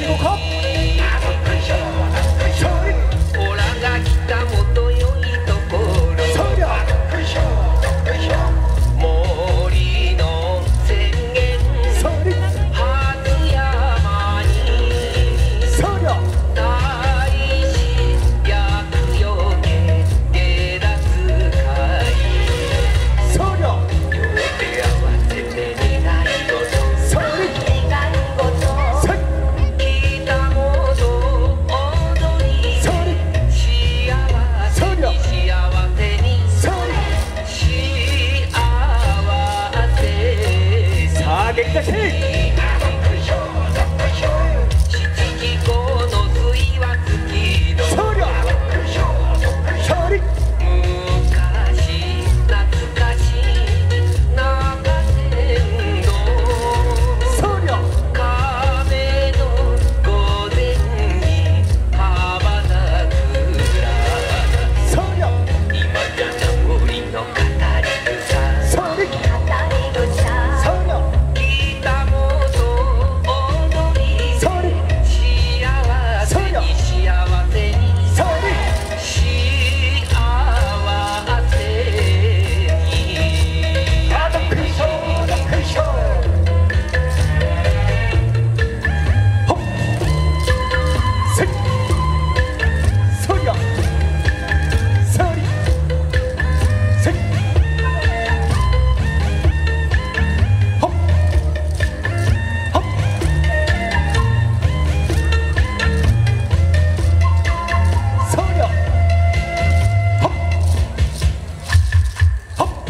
後か。 オラが来たもとよいところ。 そりゃ森の宣言。 そり初山に。 そりゃ大師厄除け下脱会。 そりゃ両手合わせて願い事。 そりそり北本踊り。 そり幸せに幸せにそり幸せ。 さあ元気出して七時後の水は月の。 そりゃそり昔懐かしい中山道。 そりゃ亀の御前に羽ばたくら。 そりゃ今じゃ名残の語り草。 そりそりゃ北本踊り。 そり幸せに幸せにそり幸せに。 あどっこいしょどっこいしょほっせいそりゃそりせいほっほっそりゃほっほっ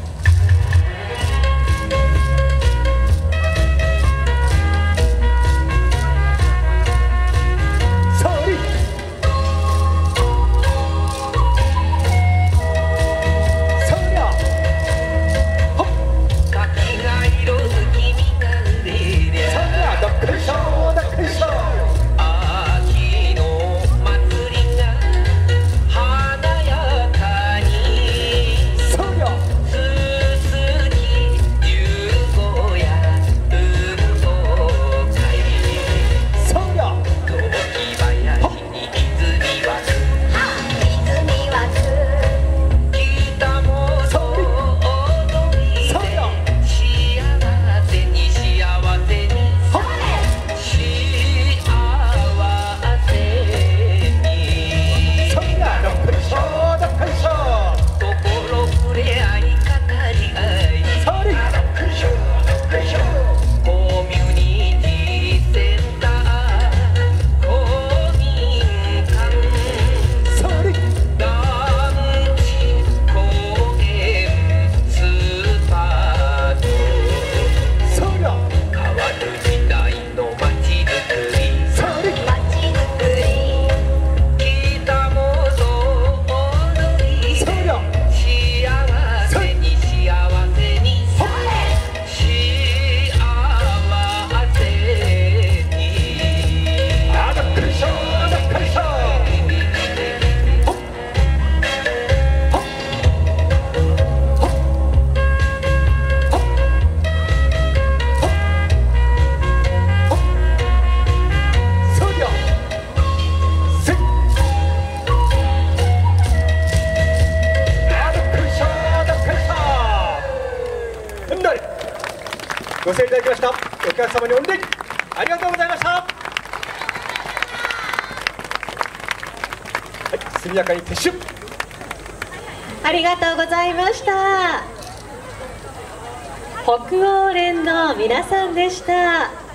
そりそりゃほっ柿が色づき実がうれりそりゃ。 ゃどっこいしょどっこいしょ秋の祭りが華やかに。 そりゃすすき十五夜運動会。 そりゃ雑木林に泉湧く。北本踊りそりゃで幸せに幸せにほっ幸せに。 そりゃどっこいしょどっこいしょ心触れ合い語り合い。 そりコミュニティセンター公民館。 そり団地公園スーパーとそりゃ変わる時代の街づくり。 そり北本踊りでそりゃ幸せに幸せにほっ幸せに。 あどっこいしょどっこいしょほっほっほっほっほっほっそりゃせいあどっこいしょどっこいしょんだりご清聴いただきましたお客様に御礼ありがとうございました。はい、速やかに撤収。 ありがとうございました。北欧連の皆さんでした。